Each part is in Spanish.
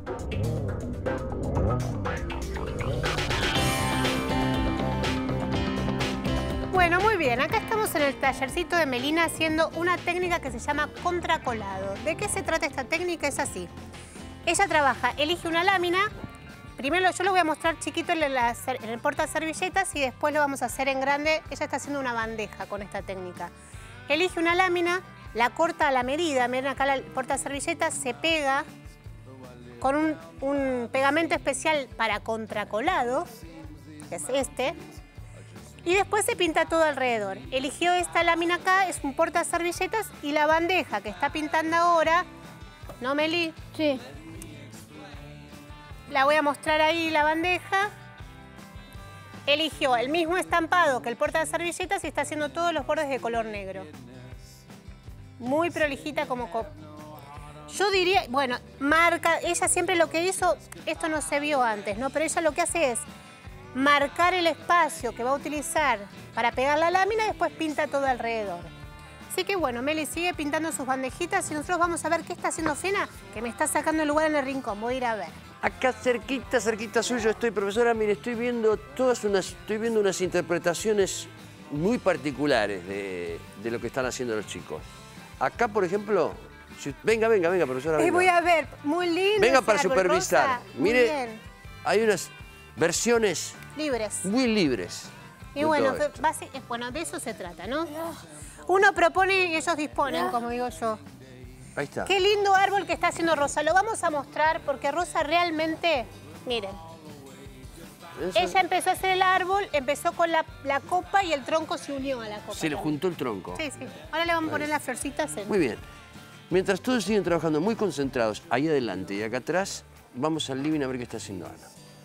Bueno, muy bien. Acá estamos en el tallercito de Melina haciendo una técnica que se llama contracolado. ¿De qué se trata esta técnica? Es así. Ella trabaja, elige una lámina. Primero yo lo voy a mostrar chiquito en el portaservilletas y después lo vamos a hacer en grande. Ella está haciendo una bandeja con esta técnica. Elige una lámina, la corta a la medida. Miren acá el portaservilletas se pega con un pegamento especial para contracolado, que es este. Y después se pinta todo alrededor. Eligió esta lámina acá, es un portaservilletas, y la bandeja que está pintando ahora, ¿no, Meli? Sí. La voy a mostrar ahí, la bandeja. Eligió el mismo estampado que el portaservilletas y está haciendo todos los bordes de color negro. Muy prolijita como... Yo diría, bueno, marca, ella siempre lo que hizo, esto no se vio antes, ¿no? Pero ella lo que hace es marcar el espacio que va a utilizar para pegar la lámina y después pinta todo alrededor. Así que bueno, Meli sigue pintando sus bandejitas y nosotros vamos a ver qué está haciendo Fena, que me está sacando el lugar en el rincón. Voy a ir a ver. Acá cerquita suyo estoy, profesora. Mire, estoy viendo unas interpretaciones muy particulares de lo que están haciendo los chicos. Acá, por ejemplo, venga, profesora. Venga. Voy a ver, muy lindo. Venga ese para árbol supervisar. rosa. Mire, muy bien. hay unas versiones Libres. muy libres. Y bueno, de eso se trata, ¿no? Uno propone y ellos disponen, como digo yo. Ahí está. Qué lindo árbol que está haciendo Rosa. Lo vamos a mostrar porque Rosa realmente, miren. Eso. Ella empezó a hacer el árbol, empezó con la copa y el tronco se unió a la copa. Se le juntó el tronco. Sí. Ahora le vamos a poner las florcitas en... Muy bien. Mientras todos siguen trabajando muy concentrados ahí adelante y acá atrás, vamos al living a ver qué está haciendo Ana.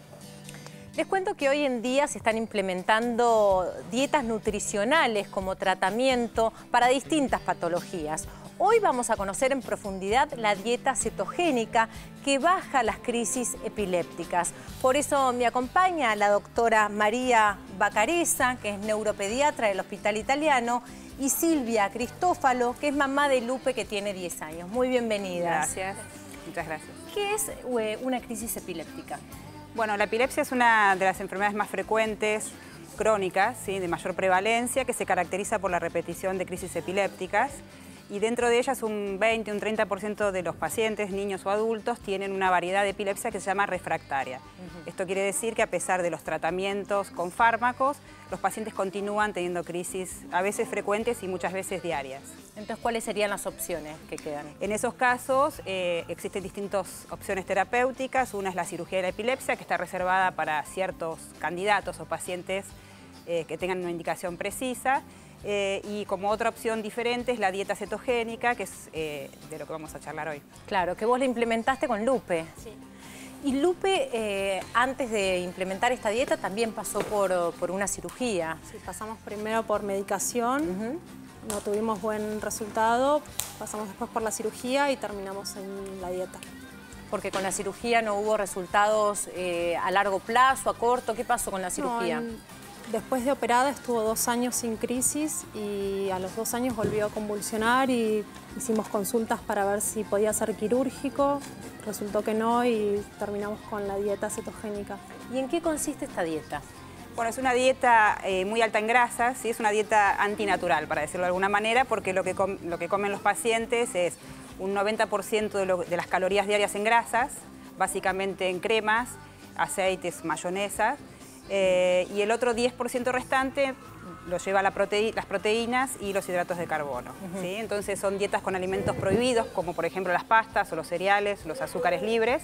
Les cuento que hoy en día se están implementando dietas nutricionales como tratamiento para distintas patologías. Hoy vamos a conocer en profundidad la dieta cetogénica que baja las crisis epilépticas. Por eso me acompaña la doctora María Bacareza, que es neuropediatra del Hospital Italiano, y Silvia Cristófalo, que es mamá de Lupe, que tiene 10 años. Muy bienvenidas. Gracias, muchas gracias. ¿Qué es una crisis epiléptica? Bueno, la epilepsia es una de las enfermedades más frecuentes, crónicas, ¿sí? De mayor prevalencia, que se caracteriza por la repetición de crisis epilépticas. Y dentro de ellas un 20, un 30% de los pacientes, niños o adultos, tienen una variedad de epilepsia que se llama refractaria. Esto quiere decir que a pesar de los tratamientos con fármacos, los pacientes continúan teniendo crisis a veces frecuentes y muchas veces diarias. Entonces, ¿cuáles serían las opciones que quedan? En esos casos existen distintas opciones terapéuticas. Una es la cirugía de la epilepsia, que está reservada para ciertos candidatos o pacientes que tengan una indicación precisa. Y como otra opción diferente es la dieta cetogénica, que es de lo que vamos a charlar hoy. Claro, que vos la implementaste con Lupe. Sí. Y Lupe, antes de implementar esta dieta, también pasó por una cirugía. Sí, pasamos primero por medicación, no tuvimos buen resultado, pasamos después por la cirugía y terminamos en la dieta. Porque con la cirugía no hubo resultados a largo plazo, a corto. ¿Qué pasó con la cirugía? Después de operada estuvo 2 años sin crisis y a los 2 años volvió a convulsionar y hicimos consultas para ver si podía ser quirúrgico. Resultó que no y terminamos con la dieta cetogénica. ¿Y en qué consiste esta dieta? Bueno, es una dieta muy alta en grasas, ¿sí? Es una dieta antinatural, para decirlo de alguna manera, porque lo que comen los pacientes es un 90% de las calorías diarias en grasas, básicamente en cremas, aceites, mayonesas, y el otro 10% restante lo lleva las proteínas y los hidratos de carbono. ¿Sí? Entonces son dietas con alimentos prohibidos, como por ejemplo las pastas o los cereales, los azúcares libres.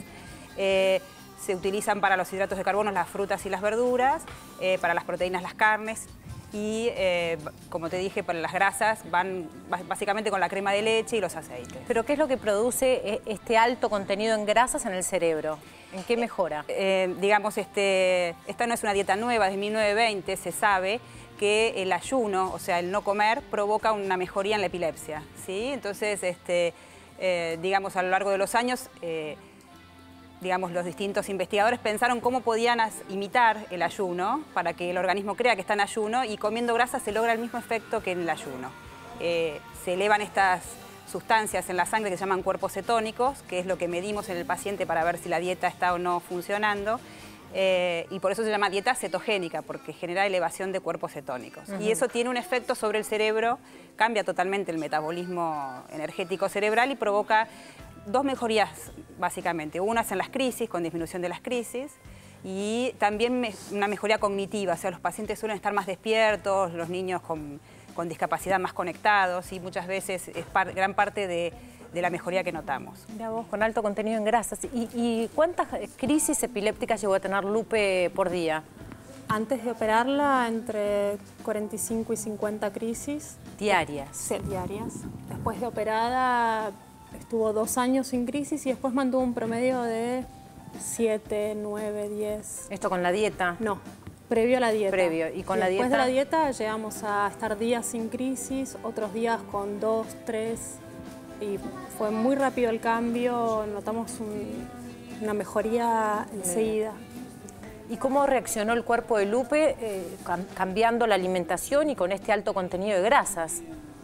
Se utilizan para los hidratos de carbono las frutas y las verduras, para las proteínas las carnes y, como te dije, para las grasas van básicamente con la crema de leche y los aceites. ¿Pero qué es lo que produce este alto contenido en grasas en el cerebro? ¿En qué mejora? Digamos, esta no es una dieta nueva, desde 1920 se sabe que el ayuno, o sea, el no comer, provoca una mejoría en la epilepsia, ¿sí? Entonces, digamos, a lo largo de los años, digamos, los distintos investigadores pensaron cómo podían imitar el ayuno para que el organismo crea que está en ayuno y comiendo grasa se logra el mismo efecto que en el ayuno. Se elevan estas sustancias en la sangre que se llaman cuerpos cetónicos, que es lo que medimos en el paciente para ver si la dieta está o no funcionando. Y por eso se llama dieta cetogénica, porque genera elevación de cuerpos cetónicos. Y eso tiene un efecto sobre el cerebro, cambia totalmente el metabolismo energético cerebral y provoca dos mejorías, básicamente. Una es en las crisis, con disminución de las crisis, y también una mejoría cognitiva, o sea, los pacientes suelen estar más despiertos, los niños con discapacidad más conectados, y muchas veces es gran parte de la mejoría que notamos. Mira vos, con alto contenido en grasas. ¿Y cuántas crisis epilépticas llegó a tener Lupe por día? Antes de operarla, entre 45 y 50 crisis. ¿Diarias? Sí, diarias. Después de operada, estuvo 2 años sin crisis y después mantuvo un promedio de 7, 9, 10. ¿Esto con la dieta? No, previo a la dieta. Previo. ¿Y con la dieta? Después de la dieta llegamos a estar días sin crisis, otros días con 2, 3... y fue muy rápido el cambio, notamos una mejoría enseguida. ¿Y cómo reaccionó el cuerpo de Lupe cambiando la alimentación y con este alto contenido de grasas?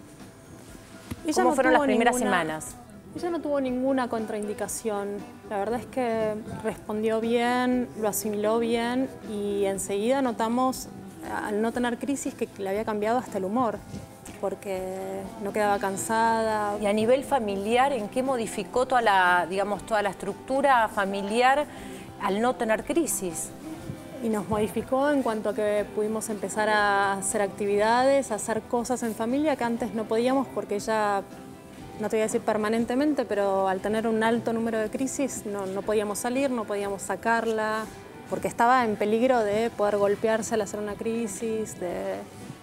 ¿Cómo fueron las primeras semanas? Ella no tuvo ninguna contraindicación. La verdad es que respondió bien, lo asimiló bien y enseguida notamos, al no tener crisis, que le había cambiado hasta el humor, porque no quedaba cansada. Y a nivel familiar, ¿en qué modificó toda la estructura familiar al no tener crisis? Y nos modificó en cuanto a que pudimos empezar a hacer actividades, a hacer cosas en familia que antes no podíamos porque ella, no te voy a decir permanentemente, pero al tener un alto número de crisis no podíamos salir, no podíamos sacarla, porque estaba en peligro de poder golpearse al hacer una crisis, de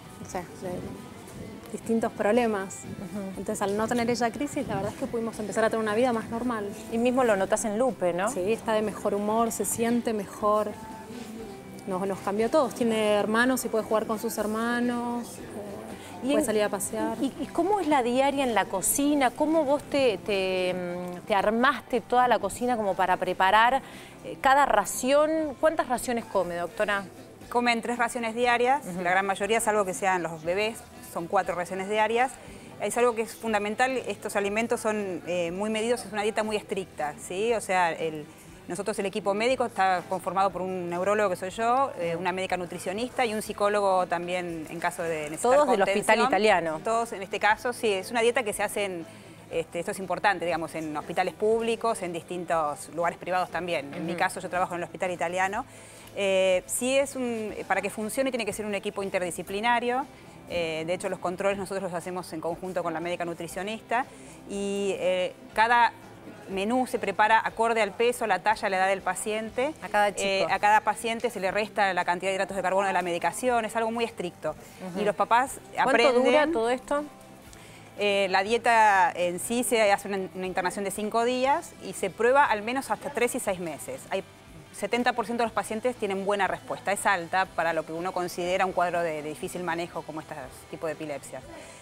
distintos problemas. Entonces, al no tener ella crisis, la verdad es que pudimos empezar a tener una vida más normal. Y mismo lo notas en Lupe, ¿no? Sí, está de mejor humor, se siente mejor. Nos cambió a todos. Tiene hermanos y puede jugar con sus hermanos, puede salir a pasear. ¿Y cómo es la diaria en la cocina? ¿Cómo vos te armaste toda la cocina como para preparar cada ración? ¿Cuántas raciones come, doctora? Comen 3 raciones diarias, la gran mayoría, salvo que sean los bebés, son 4 raciones diarias. Es algo que es fundamental, estos alimentos son muy medidos, es una dieta muy estricta, ¿sí? O sea, nosotros el equipo médico está conformado por un neurólogo que soy yo, una médica nutricionista y un psicólogo también en caso de necesitar ¿Todos del contención. hospital italiano? Todos en este caso, sí, es una dieta que se hace en, esto es importante, digamos, en hospitales públicos, en distintos lugares privados también. En mi caso yo trabajo en el hospital italiano. Sí para que funcione tiene que ser un equipo interdisciplinario. De hecho, los controles nosotros los hacemos en conjunto con la médica nutricionista y cada menú se prepara acorde al peso, la talla, la edad del paciente. A cada chico. A cada paciente se le resta la cantidad de hidratos de carbono de la medicación, es algo muy estricto. Y los papás aprenden... ¿Cuánto dura todo esto? La dieta en sí se hace una internación de 5 días y se prueba al menos hasta 3 y 6 meses. Hay 70% de los pacientes tienen buena respuesta, es alta para lo que uno considera un cuadro de difícil manejo como este tipo de epilepsia.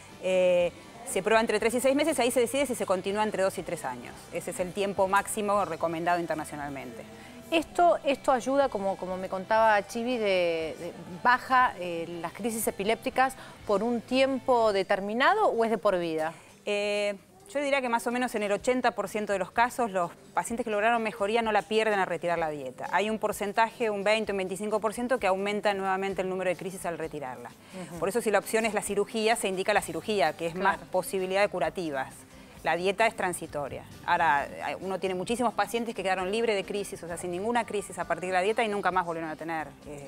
Se prueba entre 3 y 6 meses y ahí se decide si se continúa entre 2 y 3 años. Ese es el tiempo máximo recomendado internacionalmente. Esto ayuda, como me contaba Chivi, baja las crisis epilépticas por un tiempo determinado o es de por vida? Yo diría que más o menos en el 80% de los casos los pacientes que lograron mejoría no la pierden al retirar la dieta. Hay un porcentaje, un 20, un 25% que aumenta nuevamente el número de crisis al retirarla. Por eso si la opción es la cirugía, se indica la cirugía, que es más posibilidad de curativas. La dieta es transitoria. Ahora, uno tiene muchísimos pacientes que quedaron libres de crisis, o sea, sin ninguna crisis a partir de la dieta y nunca más volvieron a tener.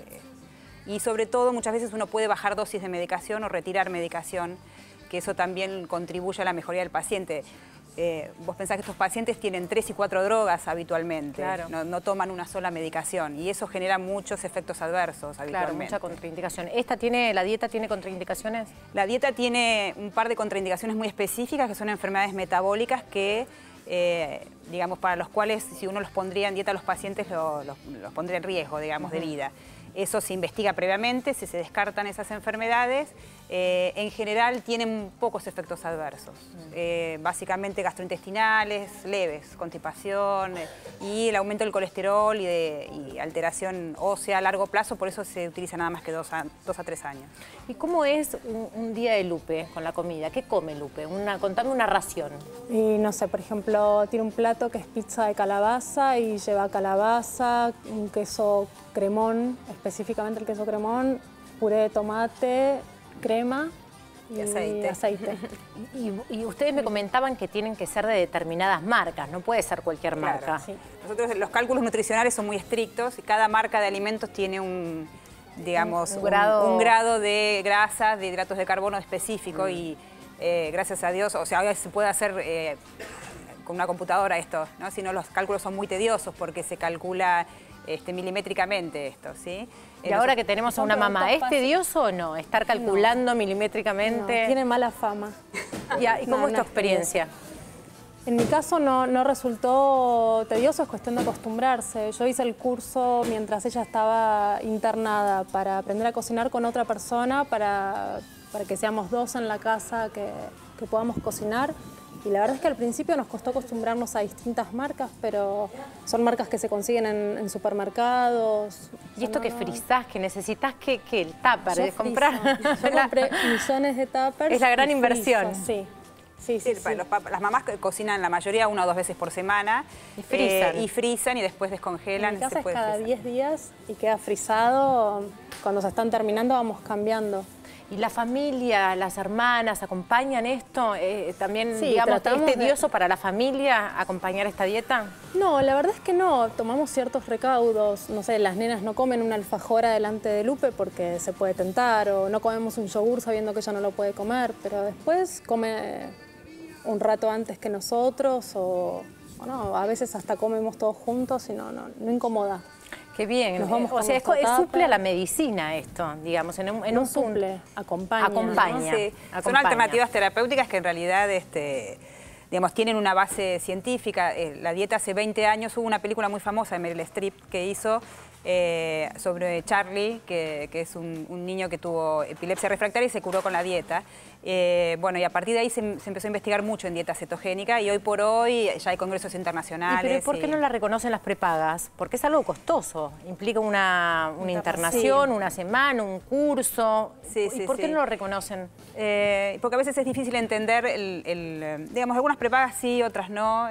Y sobre todo, muchas veces uno puede bajar dosis de medicación o retirar medicación, que eso también contribuye a la mejoría del paciente. Vos pensás que estos pacientes tienen 3 y 4 drogas habitualmente, no toman una sola medicación y eso genera muchos efectos adversos habitualmente. Claro, mucha contraindicación. ¿La dieta tiene contraindicaciones? La dieta tiene un par de contraindicaciones muy específicas que son enfermedades metabólicas que, digamos, para los cuales si uno los pondría en dieta a los pacientes los pondría en riesgo, digamos, de vida. Eso se investiga previamente, si se descartan esas enfermedades, en general tienen pocos efectos adversos, básicamente gastrointestinales, leves, constipación y el aumento del colesterol y alteración ósea a largo plazo, por eso se utiliza nada más que 2 a 3 años. ¿Y cómo es un día de Lupe con la comida? ¿Qué come Lupe? Contame una ración. Y no sé, por ejemplo, tiene un plato que es pizza de calabaza y lleva calabaza, un queso cremón, específicamente el queso cremón, puré de tomate, crema y aceite. Y ustedes me comentaban que tienen que ser de determinadas marcas, no puede ser cualquier marca. Claro, sí. Nosotros los cálculos nutricionales son muy estrictos y cada marca de alimentos tiene un grado de grasas, de hidratos de carbono específico y gracias a Dios, o sea, ahora se puede hacer con una computadora esto, ¿no? Si no, los cálculos son muy tediosos porque se calcula milimétricamente esto, ¿sí? Y ahora que tenemos a una mamá, ¿es tedioso o no? ¿Estar calculando milimétricamente? No, tiene mala fama. ¿Y cómo es tu experiencia? En mi caso no resultó tedioso, es cuestión de acostumbrarse. Yo hice el curso mientras ella estaba internada para aprender a cocinar con otra persona, para que seamos 2 en la casa que podamos cocinar. Y la verdad es que al principio nos costó acostumbrarnos a distintas marcas, pero son marcas que se consiguen en supermercados. ¿Y esto que frizás, que necesitas que el tupper de comprar? Yo compré millones de tuppers. Es la gran inversión. Sí. Sí. Las mamás cocinan la mayoría 1 o 2 veces por semana. Y frizan. Y después descongelan. En mi casa es cada 10 días y queda frizado. Cuando se están terminando vamos cambiando. ¿Y la familia, las hermanas, acompañan esto? ¿También, sí, digamos, es tedioso para la familia acompañar esta dieta? No, la verdad es que no. Tomamos ciertos recaudos. No sé, las nenas no comen una alfajora delante de Lupe porque se puede tentar, o no comemos un yogur sabiendo que ella no lo puede comer, pero después come un rato antes que nosotros o no, a veces hasta comemos todos juntos y no incomoda. Qué bien. O sea, suple a la medicina esto, digamos, en un suple, acompaña. Acompaña. ¿No? Sí. Son alternativas terapéuticas que en realidad digamos, tienen una base científica. La dieta hace 20 años, hubo una película muy famosa de Meryl Streep que hizo sobre Charlie, que es un niño que tuvo epilepsia refractaria y se curó con la dieta. Bueno, y a partir de ahí se empezó a investigar mucho en dieta cetogénica y hoy por hoy ya hay congresos internacionales. ¿Pero por qué no la reconocen las prepagas? Porque es algo costoso, implica una internación, una semana, un curso. ¿Y por qué no lo reconocen? Porque a veces es difícil entender, digamos, algunas prepagas sí, otras no.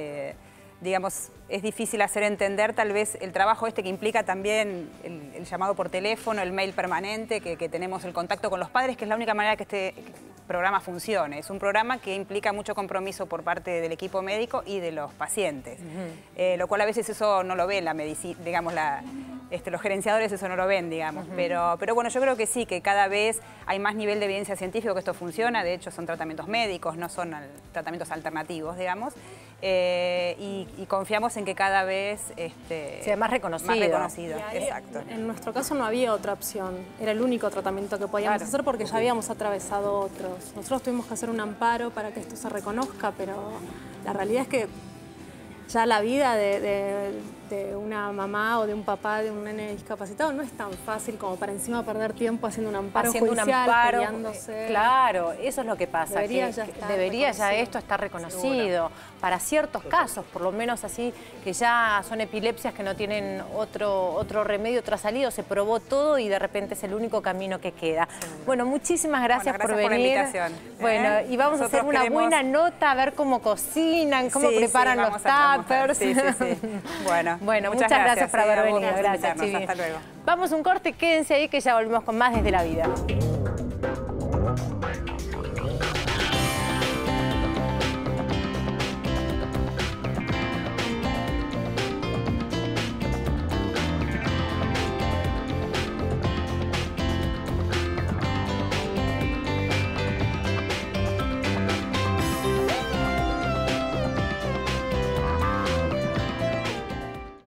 Digamos, es difícil hacer entender tal vez el trabajo que implica también el llamado por teléfono, el mail permanente, que tenemos el contacto con los padres, que es la única manera que este programa funcione. Es un programa que implica mucho compromiso por parte del equipo médico y de los pacientes, lo cual a veces eso no lo ve la medicina, digamos, los gerenciadores eso no lo ven, digamos. Pero bueno, yo creo que sí, que cada vez hay más nivel de evidencia científica que esto funciona. De hecho, son tratamientos médicos, no son tratamientos alternativos, digamos. Y confiamos en que cada vez sea más reconocido. Exacto. En nuestro caso no había otra opción. Era el único tratamiento que podíamos hacer porque ya habíamos atravesado otros. Nosotros tuvimos que hacer un amparo para que esto se reconozca, pero la realidad es que ya la vida de una mamá o de un papá de un nene discapacitado no es tan fácil como para encima perder tiempo haciendo un amparo judicial, peleándose. Claro, eso es lo que pasa. Debería ya esto estar reconocido. Para ciertos casos, por lo menos así, que ya son epilepsias que no tienen otro remedio, otra salida, se probó todo y de repente es el único camino que queda. Bueno, muchísimas gracias por venir. Por la invitación. Bueno, y vamos a hacer una buena nota, a ver cómo cocinan, cómo preparan los tuppers. Sí. Bueno, muchas gracias por haber venido. Gracias, Chivi. Hasta luego. Vamos a un corte, quédense ahí que ya volvemos con más Desde la Vida.